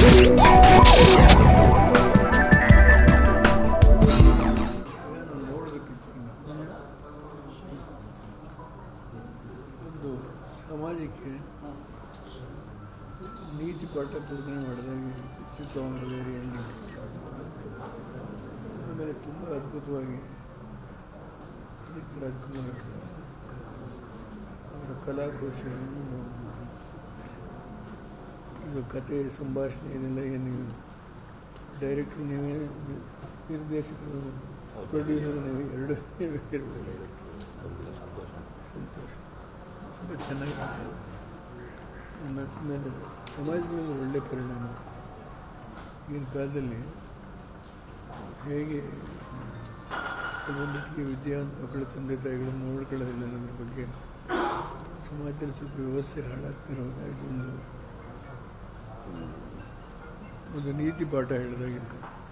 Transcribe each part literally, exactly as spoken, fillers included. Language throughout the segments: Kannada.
ಒಂದು ಸಮಾಜಕ್ಕೆ ನೀತಿ ಪಾಠ ಬೋಧನೆ ಮಾಡಿದಾಗೆ ಚಿತ್ರವಂಗದಲ್ಲಿ ಎಂಡಿ ಆಮೇಲೆ ತುಂಬ ಅದ್ಭುತವಾಗಿ ರಾಜ್ಕುಮಾರ್ ಅವರ ಕಲಾಕೌಶಲ್ಯವನ್ನು ಈಗ ಕತೆ ಸಂಭಾಷಣೆ ಇದೆಲ್ಲ ಏನು ಡೈರೆಕ್ಟ್ರು ನೀವೇ ನಿರ್ದೇಶಕರು ಪ್ರೊಡ್ಯೂಸರ್ ನೀವು ಎರಡು ನೀವೇ ಇರಬೇಕು. ಸಂತೋಷ. ತುಂಬ ಚೆನ್ನಾಗಿದೆ. ಮನಸ್ಸಿನ ಮೇಲೆ ಸಮಾಜದ ಮೇಲೆ ಒಳ್ಳೆಯ ಪರಿಣಾಮ. ಈಗಿನ ಕಾಲದಲ್ಲಿ ಹೇಗೆ ಕೆಲವೊಂದಿಗೆ ವಿದ್ಯಾವಂತ ಮಕ್ಕಳ ತಂದೆ ತಾಯಿಗಳನ್ನು ನೋಡ್ಕೊಳ್ಳೋದಿಲ್ಲ ಅನ್ನೋದ್ರ ಬಗ್ಗೆ ಸಮಾಜದಲ್ಲಿ ಸ್ವಲ್ಪ ವ್ಯವಸ್ಥೆ ಹಾಳಾಗ್ತಿರುವಾಗ ಇದೊಂದು ಒಂದು ನೀತಿ ಪಾಠ ಹೇಳಿದಾಗಿದೆ.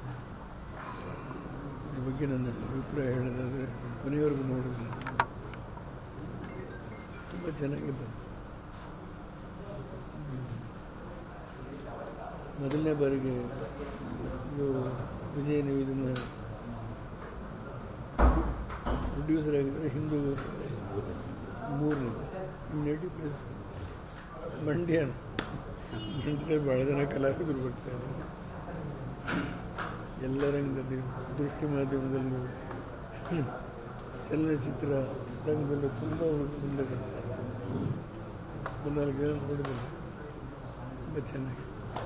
ಇದ್ರ ಬಗ್ಗೆ ನನ್ನ ಅಭಿಪ್ರಾಯ ಹೇಳೋದಾದರೆ ಕೊನೆಯವರೆಗೂ ನೋಡಿದ್ರೆ ತುಂಬ ಚೆನ್ನಾಗಿ ಬಂತು. ಮೊದಲನೇ ಬಾರಿಗೆ ಇದು ವಿಜಯ್ ನೀವು ಇದನ್ನು ಪ್ರೊಡ್ಯೂಸರ್ ಆಗಿದ್ದರೆ ಹಿಂದೂ ಮೂರನೇ ನೇಟಿವ್ ಪ್ಲೇಸ್ ಮಂಡ್ಯ. ಮಂಡ್ಯದಲ್ಲಿ ಭಾಳ ಜನ ಕಲಾವಿದರು ಬರ್ತಾರೆ. ಎಲ್ಲ ರಂಗದಲ್ಲಿ ದೃಷ್ಟಿ ಮಾಧ್ಯಮದಲ್ಲೂ ಚಲನಚಿತ್ರ ರಂಗದಲ್ಲೂ ತುಂಬ ಮುಂದೆ ಬರ್ತಾರೆ. ಮೂರ್ನಾಲ್ಕು ಜನ ನೋಡಿದ್ರು ತುಂಬ ಚೆನ್ನಾಗಿ.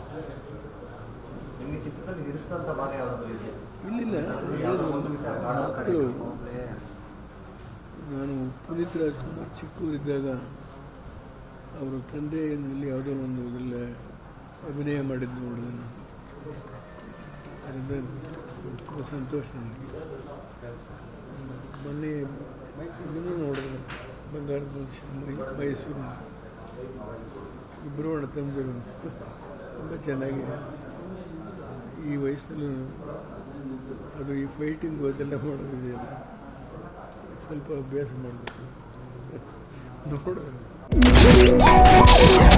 ಇಲ್ಲಿಲ್ಲ ಹೇಳಿದ್ರು ಮಕ್ಕಳು. ನಾನು ಪುನೀತ್ ರಾಜ್ಕುಮಾರ್ ಚಿಕ್ಕವರಿದ್ದಾಗ ಅವರು ತಂದೆಯಲ್ಲಿ ಯಾವುದೋ ಒಂದು ಇದೆಲ್ಲ ಅಭಿನಯ ಮಾಡಿದ್ದು ನೋಡಿದೆ ನಾನು. ಅದರಿಂದ ತುಂಬ ಸಂತೋಷ ನನಗೆ. ಮೊನ್ನೆ ಇದನ್ನು ನೋಡಿದೆ, ಬಂಗಾರದ ಮನುಷ್ಯ ಮೈ ಮೈಸೂರಿನ ಇಬ್ಬರು ಅಣ್ಣ ತಮ್ಮದರು ತುಂಬ ಚೆನ್ನಾಗಿದೆ. ಈ ವಯಸ್ಸಲ್ಲೂ ಅದು ಈ ಫೈಟಿಂಗ್ ಅದೆಲ್ಲ ಮಾಡೋದಿದೆಯಲ್ಲ, ಸ್ವಲ್ಪ ಅಭ್ಯಾಸ ಮಾಡಬೇಕು ನೋಡೋದು.